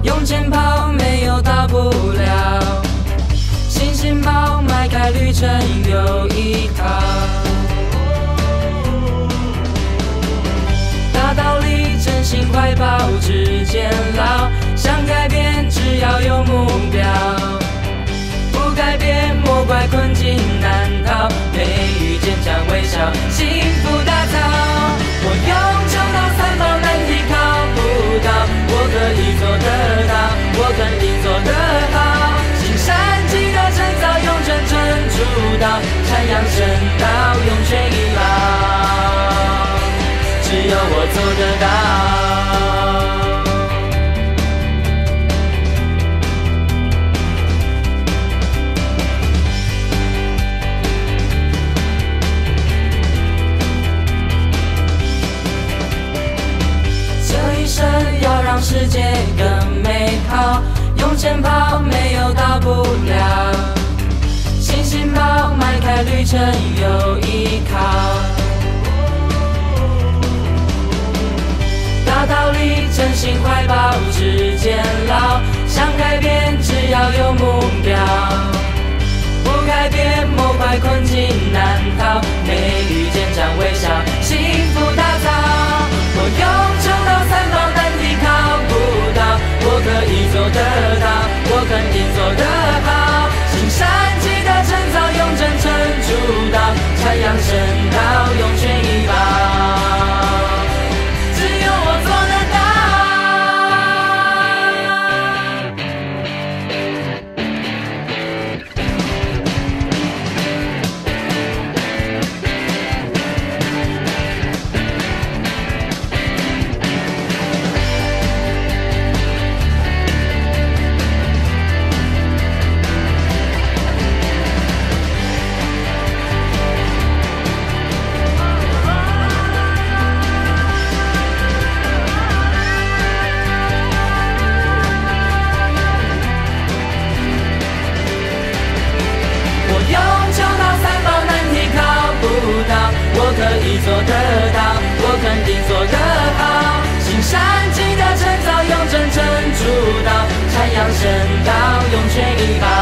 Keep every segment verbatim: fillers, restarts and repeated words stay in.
用钱跑没有大不了，新鲜包迈开旅程又一趟。大道理真心怀抱只见老，想改变只要有目标，不改变莫怪困境难逃，没遇见将微笑，幸福打造。我用求到三宝难题考不到，我可以做得到，我肯定做得好。行善积德成造，用真诚主导，禅养圣道，涌泉一老，只有我做得到。要让世界更美好，用钱跑没有到不了，信心包迈开旅程有依靠。大道理真心怀抱只见老，想改变只要有目标，不改变莫怪困境难逃，没遇见将微笑，幸福打造。我用求到三宝难题考不到，我可以做得到，我肯定做得好。行善积德成造，用真诚主导，禅养圣道，涌泉一宝，只有我做得到。我可以做得到，我肯定做得好。行善积德成造，用真诚主导，禅养圣道，涌泉一宝，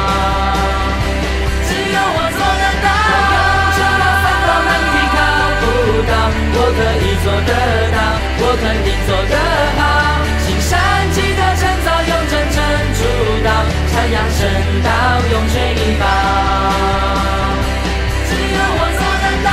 只有我做得到。我用求到三宝难题考不到，我可以做得到，我肯定做得好。行善积德成造，用真诚主导，禅养圣道，涌泉一宝，只有我做得到。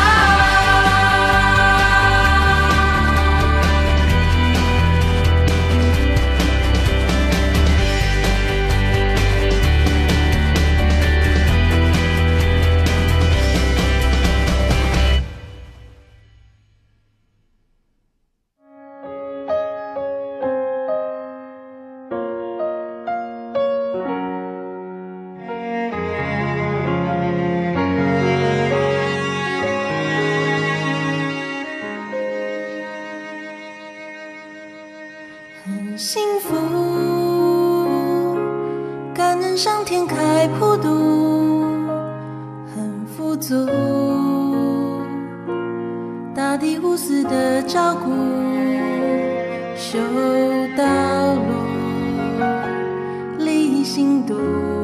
很幸福，感恩上天开普渡，很富足，大地无私的照顾，修道路，理性度，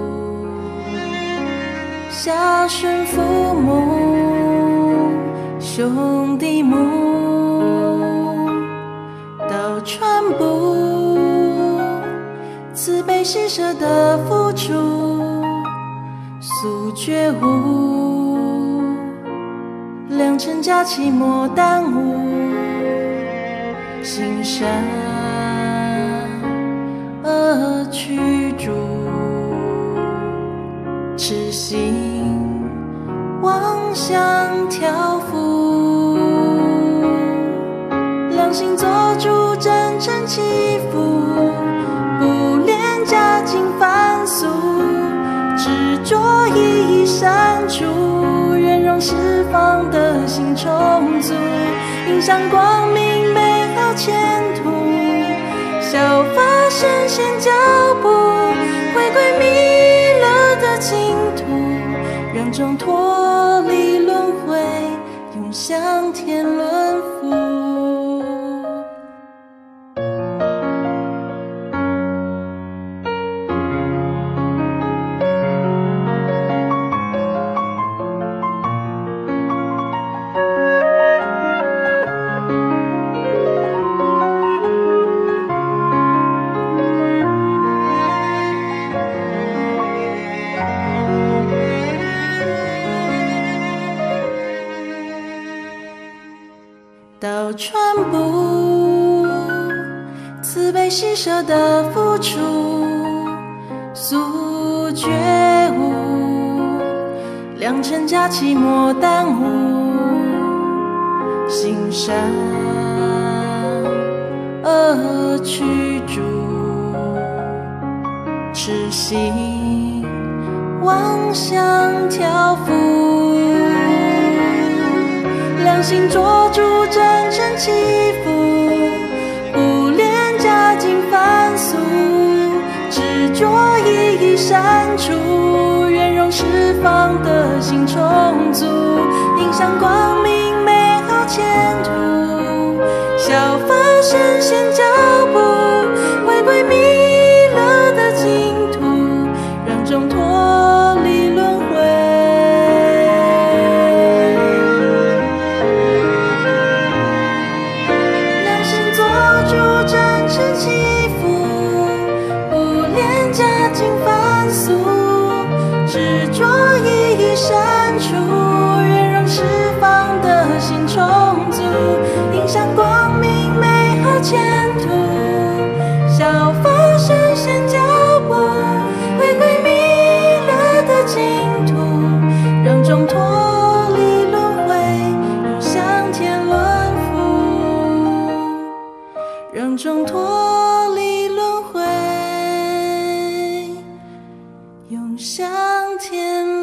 孝顺父母，兄弟母，道传播，慈悲施舍的付出，速觉悟，良辰佳期莫耽误，行善恶驱逐，痴心妄想挑夫，良心做主，真诚祈福，不恋家境凡俗，执着一一删除，圆融释放的心充足，迎向光明美好前途，效法神仙脚步，回归弥勒的净土，让众脱离轮回，永享天伦福。 要传播慈悲喜舍的付出，速觉悟，良辰佳期莫耽误，心善恶驱逐，痴心妄想挑夫，良心做主，真诚祈福，不恋家境凡俗，执着一一删除，圆融释放的心充足，迎向光明美好前途，效法神仙脚步，回归弥勒的净土，让众脱离轮回。良心做主，真诚祈福，不恋家境凡俗，执着一一删除，圆融释放的心充足，迎向光明美好前途，效法神仙脚步，回归弥勒的净土，让众脱离轮回，永享天轮福，让众脱离轮回，永享天